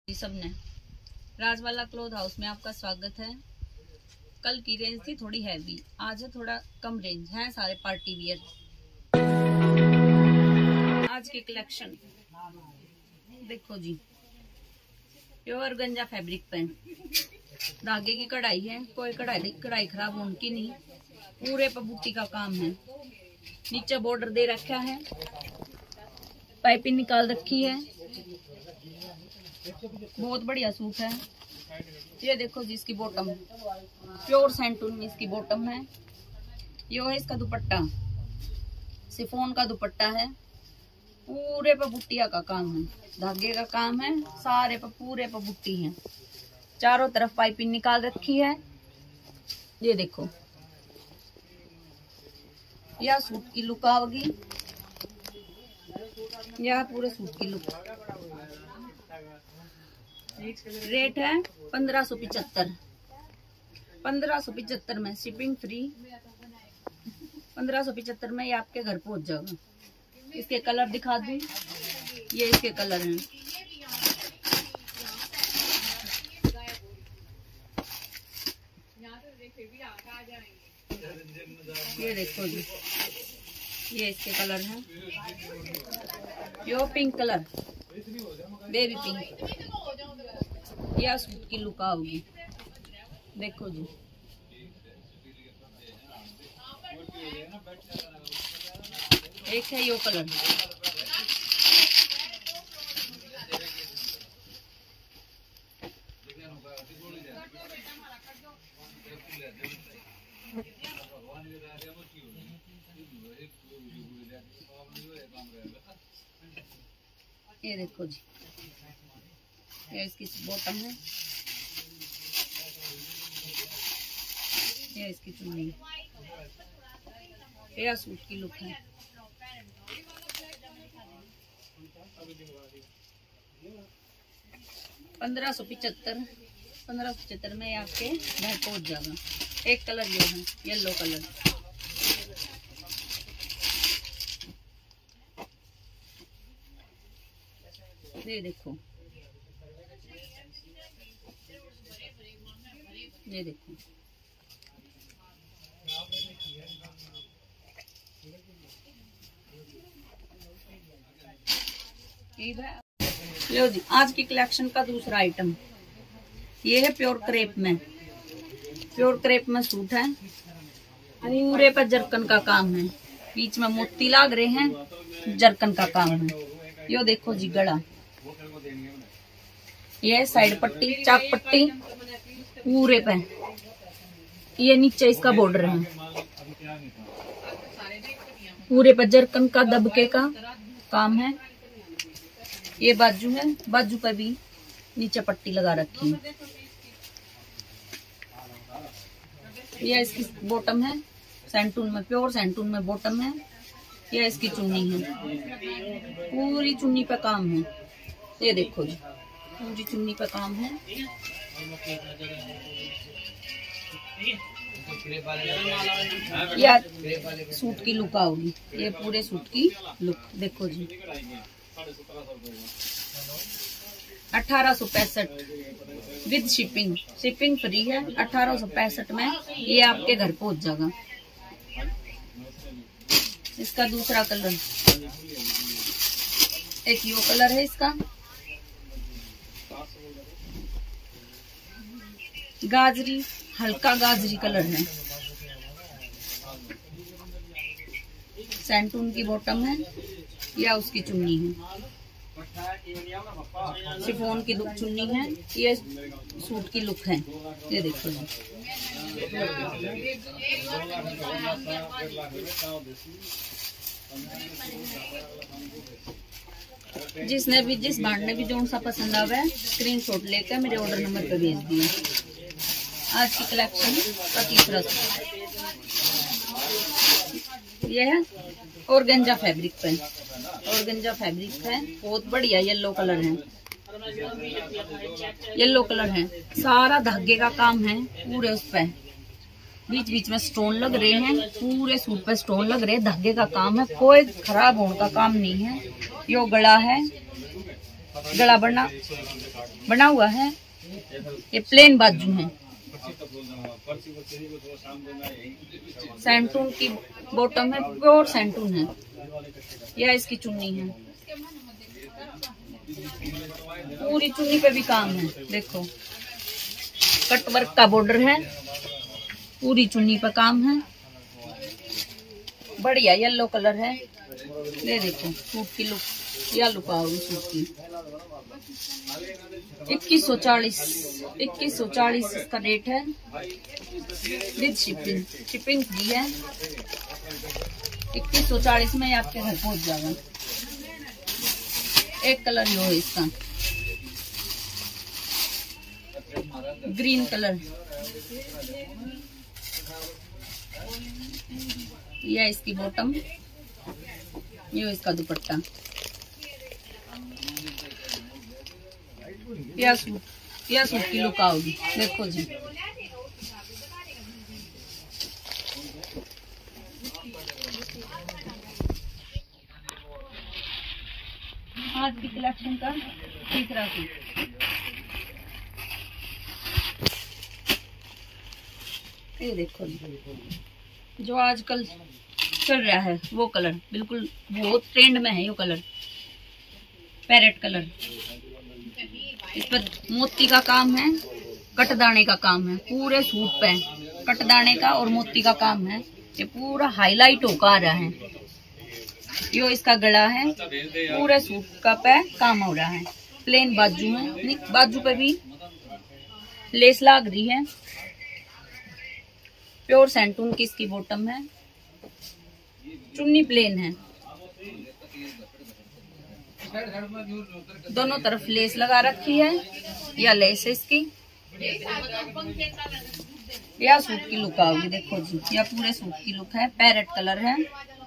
सबने Rajwala cloth house में आपका स्वागत है। कल की रेंज थी थोड़ी हैवी, आज है थोड़ा कम रेंज है, सारे पार्टी वियर। आज की कलेक्शन देखो जी, प्योर गंजा फैब्रिक पे धागे की कढ़ाई है, कोई कढ़ाई खराब होने की नहीं, पूरे पर बूटी का काम है। नीचे बॉर्डर दे रखा है, पाइपिंग निकाल रखी है, बहुत बढ़िया सूट है। ये देखो जी, इसकी बॉटम प्योर सैंटून में इसकी बॉटम है। ये है इसका दुपट्टा, शिफॉन का दुपट्टा है, पूरे पर बुट्टिया का काम है, धागे का काम है, सारे पर पूरे पर बुट्टी है, चारों तरफ पाइपिंग निकाल रखी है। ये देखो, यह सूट की लुक आओगी, यह पूरे सूट की लुक। रेट है 1575। 1575 में शिपिंग फ्री, 1575 में ये आपके घर पहुंच जाएगा। इसके कलर दिखा दूं, ये इसके कलर हैं। ये देखो जी, ये इसके कलर हैं। यो पिंक कलर, बेबी पिंक, यह सूट की लुक आओगी। देखो जी, एक है यो कलर, ये देखो जी, ये इसकी बॉटम है, ये इसकी चुन्नी, ये सूट की लुक है। पंद्रह सौ पिचहत्तर में आपके घर पहुंच जाएगा। एक कलर ये है, येलो कलर। ये देखो, ये देखो, लो जी, आज की कलेक्शन का दूसरा आइटम ये है प्योर क्रेप में। प्योर क्रेप में सूट है, पूरे पर जरकन का काम है, बीच में मोती लाग रहे हैं, जरकन का काम है। यो देखो जी, गला, ये साइड पट्टी, चाक पट्टी पूरे पे, ये नीचे इसका बॉर्डर है, पूरे पर जरकन का दबके का काम है। ये बाजू है, बाजू पर भी नीचे पट्टी लगा रखी है। ये इसकी बॉटम है, सैंटून में, प्योर सैंटून में बॉटम है। ये इसकी चुन्नी है, पूरी चुन्नी पे काम है। ये देखो जी, पूरी चुन्नी पे काम है। या सूट की लुक आओगी, ये पूरे सूट की लुक देखो जी। 1865 विद शिपिंग, शिपिंग फ्री है। 1865 में ये आपके घर पहुंच जाएगा। इसका दूसरा कलर, एक यो कलर है इसका, गाजरी, हल्का गाजरी कलर है। सैंटून की बॉटम है, या उसकी चुन्नी है, शिफॉन की चुन्नी है। ये सूट की लुक है। ये देखो जी, जिसने भी, जिस भांड ने भी जो सा पसंद आवे स्क्रीनशॉट लेकर मेरे ऑर्डर नंबर पे भेज दिए। आज की कलेक्शन का तीसरा ये है ऑर्गेन्जा फैब्रिक पे, ऑर्गेन्जा फैब्रिक है, बहुत बढ़िया येलो कलर है, येलो कलर है, सारा धागे का काम है पूरे उस पे, बीच बीच में स्टोन लग रहे हैं, पूरे सूट पे स्टोन लग रहे हैं, धागे का काम है, कोई खराब होने का काम नहीं है। यो गला है, गला बना हुआ है। ये प्लेन बाजू है। सैंटून की बॉटम है, प्योर सैंटून है। यह इसकी चुन्नी है। पूरी चुन्नी पे भी काम है, देखो कटवर्क का बॉर्डर है। पूरी चुन्नी पे काम है। बढ़िया येलो कलर है। ये देखो सूट की लुक, या लुक आओगी सूट की। 2140 इसका रेट है विद शिपिंग। शिपिंग फ्री है। 2140 में आपके घर पहुंच जाएगा। एक कलर यो है इसका, ग्रीन कलर। यह इसकी बॉटम, ये इसका दुपट्टा। यह सूट की लुक आओगी, देखो जी। आज की कलेक्शन का तीसरा सूट, ये देखो जी। जो आजकल चल रहा है वो कलर, बिल्कुल बहुत ट्रेंड में है ये कलर, पैरेट कलर। इस पर मोती का काम है, कटदाने का काम है। पूरे सूट पे कटदाने का और मोती का काम है। ये पूरा हाईलाइट होकर आ रहा है। यो इसका गला है। पूरे सूट का पे काम हो रहा है। प्लेन बाजू है, बाजू पे भी लेस लग रही है। प्योर सैंटून की इसकी बॉटम है। चुन्नी प्लेन है। दोनों तरफ लेस लगा रखी है। या लेस है इसकी। या सूट की लुक आओगी, देखो जी। या पूरे सूट की लुक है। पैरेट कलर है।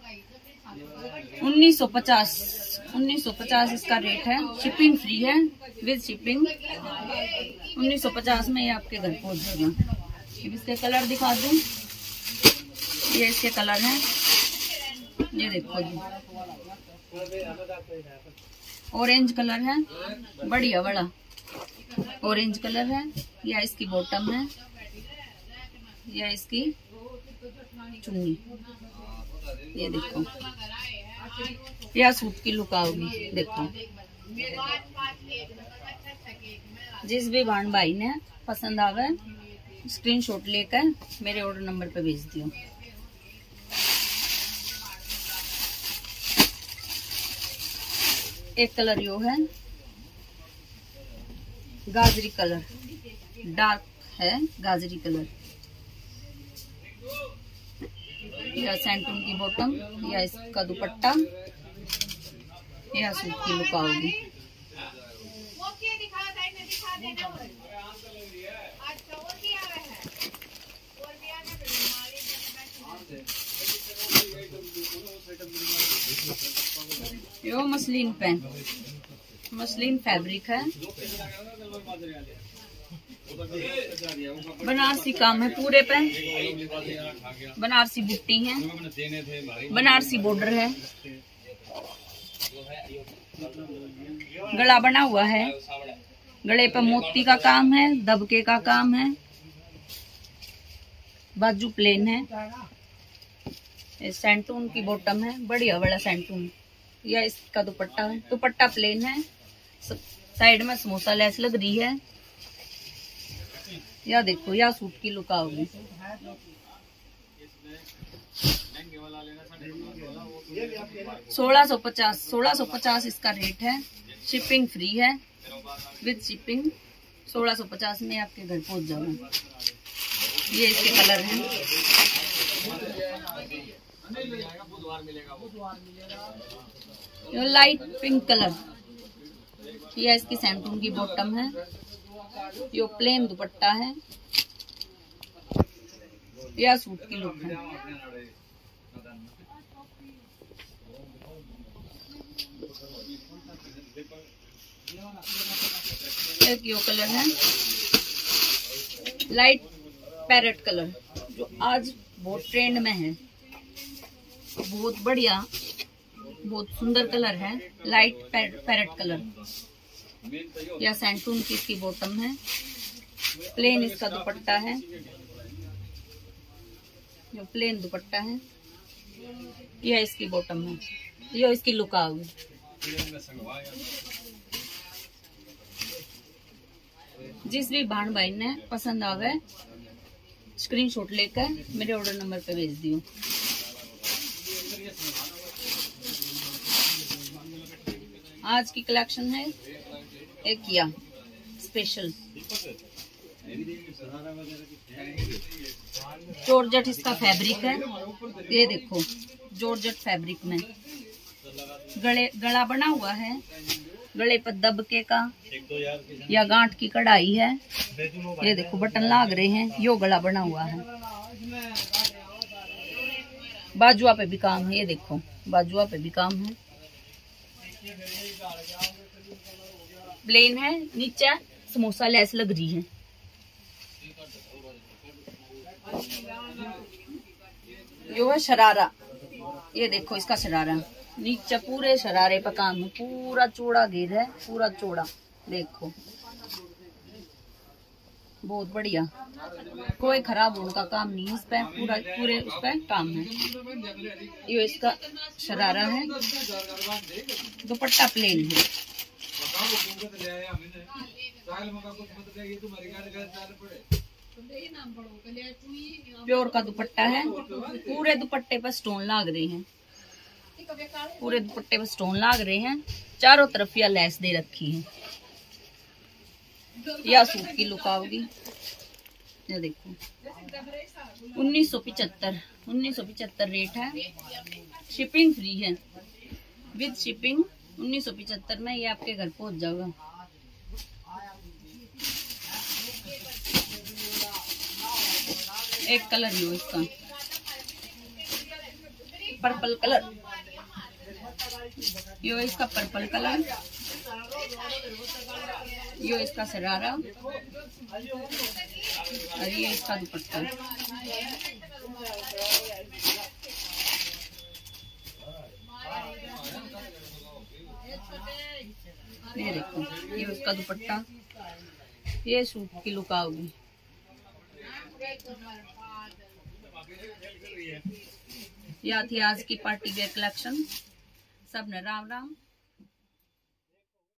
1950 इसका रेट है। शिपिंग फ्री है विद शिपिंग। 1950 में ये आपके घर पहुंच जाएगा। इसके कलर दिखा दूं। ये इसके कलर हैं। ये देखो जी, ऑरेंज कलर है, बढ़िया बड़ा ऑरेंज कलर है। यह इसकी बॉटम है। यह इसकी चुन्नी, ये देखो। यह सूट की लुक आओगी, देखो। जिस भी बहन भाई ने पसंद आवे स्क्रीनशॉट लेकर मेरे ऑर्डर नंबर पे भेज दियो। एक कलर यो है, गाजरी कलर, डार्क है गाजरी कलर। यह सैंटून की बॉटम, या इसका दुपट्टा, यह सूट की लुक आओगी। यो मसलिन पेन, मसलिन फैब्रिक है। बनारसी काम है पूरे पे। बनारसी बुट्टी है, बनारसी बॉर्डर है। गला बना हुआ है। गले पे मोती का काम है, दबके का काम है। बाजू प्लेन है। सैंटून की बॉटम है, बढ़िया बड़ा सैंटून। यह इसका दुपट्टा है। दुपट्टा प्लेन है। साइड में समोसा लेस लग रही है। या देखो, या सूट की लुक आओगी। 1650 इसका रेट है। शिपिंग फ्री है विद शिपिंग। 1650 में आपके घर पहुंच जाऊंगा। ये इसके कलर हैं। ये लाइट पिंक कलर। यह इसकी सैंटून की बॉटम है। ये प्लेन दुपट्टा है। यह सूट की लुक है। एक यो कलर है, लाइट पैरेट कलर, जो आज बहुत ट्रेंड में है। बहुत बढ़िया, बहुत सुंदर कलर है। Light parrot colour. या सैंटून की इसकी बॉटम है। प्लेन इसका दुपट्टा है, जो प्लेन दुपट्टा है। यह इसकी बॉटम है, यह इसकी लुक आ गई। जिस भी भान भाई ने पसंद आवे स्क्रीनशॉट लेकर मेरे ऑर्डर नंबर पे भेज दियो। आज की कलेक्शन है एक किया स्पेशल जॉर्जेट इसका फैब्रिक है। ये देखो जॉर्जेट फैब्रिक में गला बना हुआ है, गले पर दबके का या गांठ की कढ़ाई है। ये देखो बटन लाग रहे हैं, यो गला बना हुआ है। बाजुआ पे भी काम है, ये देखो बाजुआ पे भी काम है। प्लेन है, नीचे समोसा लेस लग रही है। यो है शरारा, ये देखो इसका शरारा, नीचे पूरे शरारे पर काम है। पूरा चौड़ा घेर है, पूरा चौड़ा, देखो बहुत बढ़िया, कोई खराब होने का काम नहीं है इस पे, पूरे उस पे काम है। ये इसका शरारा है, दुपट्टा प्लेन है। प्योर का दुपट्टा है, पूरे दुपट्टे पर स्टोन लाग रहे हैं, पूरे दुपट्टे पर स्टोन लाग रहे हैं। चारों तरफ यह लेस दे रखी है। यह सूट की लुक आओगी। ये देखो 1975 रेट है, शिपिंग फ्री है, विद शिपिंग 1975 में ये आपके घर पहुंच जाएगा। एक कलर लो इसका, पर्पल कलर, यो इसका पर्पल कलर, यो इसका शरारा और ये इसका दुपट्टा। ये देखो ये उसका दुपट्टा, ये सूट की लुक आओगी। यह थी आज की पार्टी वेयर कलेक्शन। सब ने राम राम।